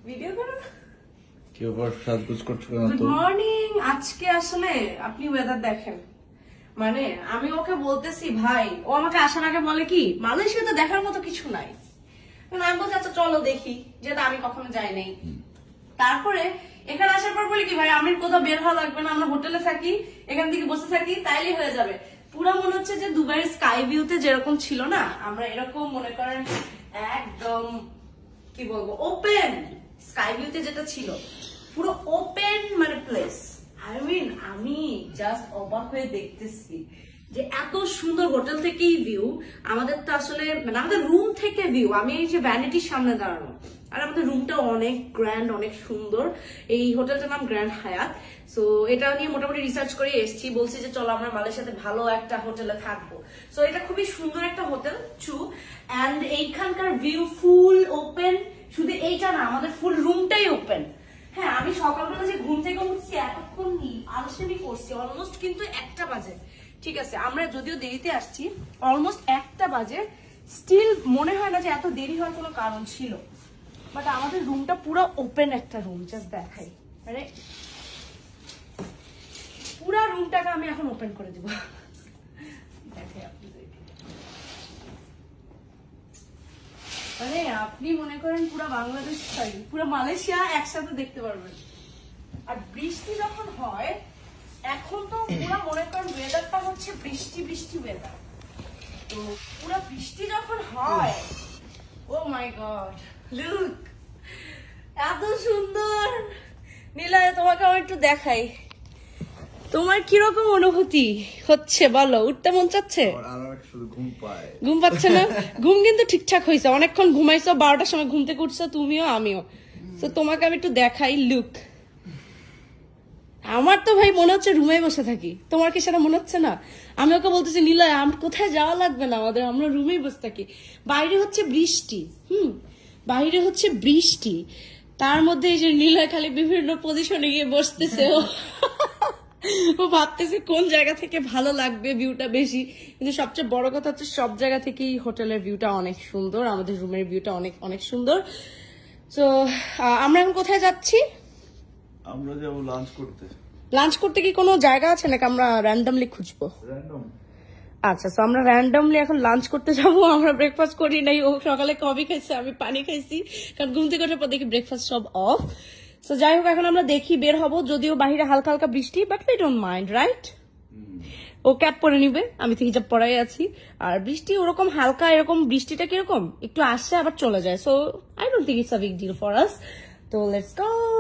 Video করো কি over সাজগোজ করছো না তো? Good morning. আজকে আসলে আপনি ওয়েদার দেখেন, মানে আমি ওকে বলতেছি ভাই, ও আমাকে আসার আগে বলে কি মালয়েশিয়াতে দেখার মতো কিছু নাই। আমি বলছি আচ্ছা চলো দেখি, যেটা আমি কখনো যাই নাই। তারপরে এখানে আসার পর বলি কি ভাই আমি কোথাও বের হওয়া লাগবে না, আমরা হোটেলে থাকি, এখান থেকে বসে থাকি, তাইলেই হয়ে যাবে। পুরো মনে হচ্ছে যে দুবাইয়ের স্কাই ভিউতে যেরকম ছিল না, আমরা এরকম মনে করেন একদম কি বলবো ওপেন স্কাই ভিউতে যেটা ছিল, পুরো ওপেন মানে প্লেস। আই মিন আমি জাস্ট অবাক হয়ে দেখতেছি যে এত সুন্দর হোটেল থেকেই ভিউ। আমাদের তো আসলে মানে আমাদের রুম থেকে ভিউ, আমি এই যে ভ্যানিটির সামনে দাঁড়ানো, আর আমাদের রুমটা অনেক গ্র্যান্ড, অনেক সুন্দর। এই হোটেলটার নাম গ্র্যান্ড হায়াত। সো এটা নিয়ে মোটামুটি রিসার্চ করে এসেছি, বলছি যে চলো আমরা মালয়েশিয়াতে ভালো একটা হোটেলে থাকবো। সো এটা খুবই সুন্দর একটা হোটেল টু, অ্যান্ড এইখানকার ভিউ ফুল ওপেন। শুধু এইটা না, আমাদের ফুল রুমটাই ওপেন। হ্যাঁ, আমি সকালবেলা যে ঘুম থেকে উঠছি এতক্ষণ আলসেমি করছি, অলমোস্ট কিন্তু 1টা বাজে। ঠিক আছে, আমরা যদিও দেরিতে আসছি, অলমোস্ট 1টা বাজে, স্টিল মনে হয় না যে এত দেরি হওয়ার কোনো কারণ ছিল। বাট আমাদের রুমটা পুরো ওপেন একটা রুম, জাস্ট দেখাই, মানে পুরো রুমটাকে আমি এখন ওপেন করে দিব। দেখাই আপনি, মানে আপনি মনে করেন পুরো বাংলাদেশ পুরো মালয়েশিয়া একসাথে দেখতে পারবেন। আর বৃষ্টি যখন হয়, এখন তো পুরো মনে করেন ওয়েদারটা হচ্ছে বৃষ্টি বৃষ্টি ওয়েদার। তো পুরো বৃষ্টি যখন হয়, ও মাই গড, লুক এত সুন্দর। নীলয় তোমাকে আমি একটু দেখাই, তোমার কিরকম অনুভূতি হচ্ছে বলো? উঠতে মন চাচ্ছে? ঘুম পাচ্ছে না? ঘুম কিন্তু ঠিকঠাক হয়েছে, অনেকক্ষণ ঘুমাইছো, 12টার সময় ঘুম থেকে উঠছো তুমিও আমিও। তো তোমাকে আমি একটু দেখাই লুক। আমার তো ভাই মনে হচ্ছে রুমে বসে থাকি, তোমার কি সেটা মনে হচ্ছে না? আমি ওকে বলতেছি নীলয় কোথায় যাওয়া লাগবে না আমাদের, আমরা রুমেই বসে থাকি। বাইরে হচ্ছে বৃষ্টি, বাইরে হচ্ছে বৃষ্টি, তার মধ্যে এই যে নীলয় খালি বিভিন্ন পজিশনে গিয়ে বসতেছে, ও ভাবতেছে কোন জায়গা থেকে ভালো লাগবে ভিউটা বেশি। কিন্তু সবচেয়ে বড় কথা হচ্ছে সব জায়গা থেকেই হোটেলের ভিউটা অনেক সুন্দর, আমাদের রুমের ভিউটা অনেক অনেক সুন্দর। তো আমরা এখন কোথায় যাচ্ছি? আমরা যাবো লাঞ্চ করতে। লাঞ্চ করতে কি কোনো জায়গা আছে নাকি আমরা র্যান্ডমলি খুঁজবো? আচ্ছা, তো আমরা র্যান্ডমলি এখন লাঞ্চ করতে যাবো। আমরা ব্রেকফাস্ট করি নাই, ও সকালে কফি খাইছে, আমি পানি খাইছি, কারণ ঘুম থেকে ওঠার পর দেখি ব্রেকফাস্ট সব অফ। তো যাই হোক, এখন আমরা দেখি বের হবো, যদিও বাহিরে হালকা হালকা বৃষ্টি, but we don't mind, right? ও ক্যাপ পরে নিবে, আমি তো হিজাব পরাই আছি। আর বৃষ্টি ওরকম হালকা, এরকম বৃষ্টিটা কিরকম একটু আসে আবার চলে যায়, so I don't think it's a big deal for us. তো লেটস গো।